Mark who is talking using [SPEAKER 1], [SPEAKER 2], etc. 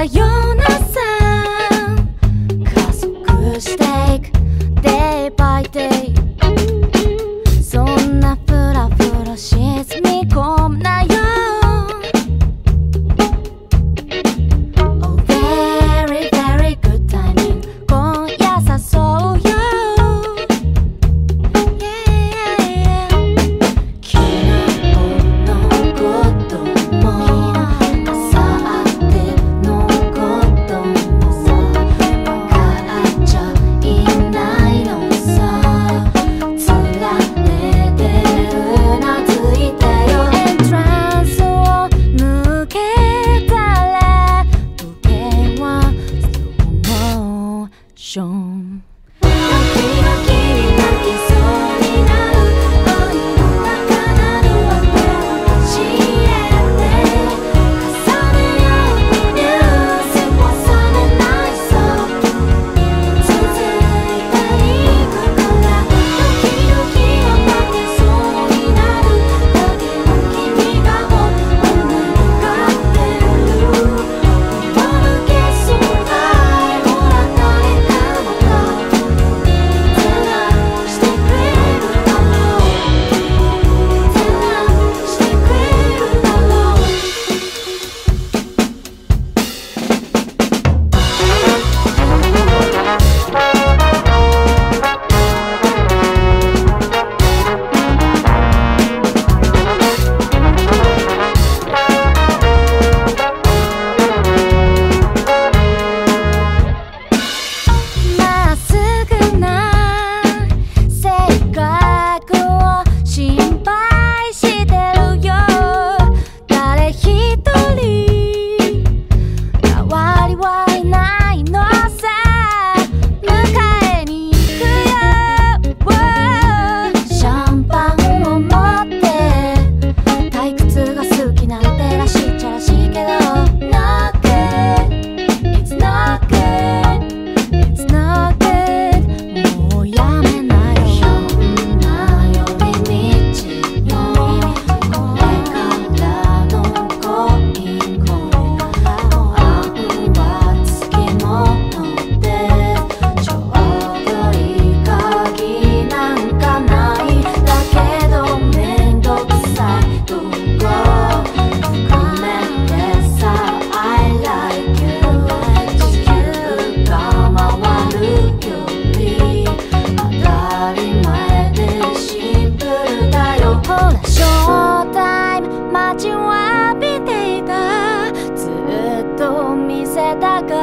[SPEAKER 1] よなさ加速していく Day by day そんなフラフラ沈み込むなよ Oh very very good timing 今夜誘うよ Yeah 昨日のことも明後日のこともさ分かっちゃいないのさつられてうなずいてよエントランスを抜けたら時計はスローモーション時々に泣きそうになる愛の中なるわけ教えて重ね合うニュースはされないそう続いていくから時々は負けそうになるだけど君が本当に願ってるもぬけそうだいほら誰かもが手なしてくれるだろう手なしてくれるだろうまっすぐな性格を心配してるよ誰一人代わりはいないのさ迎えに行くよシャンパンを持って退屈が好きならペラしっちゃらしいけど Not good It's not good It's not good もうやめなよひょんな寄り道のこれからの恋あんはつきものでちょうどいい鍵なんかないだけどめんどくさいとこごめんねさ I like you 地球が回るより当たり前でシンプルだよほらショータイム待ちわびていたずっと見せたか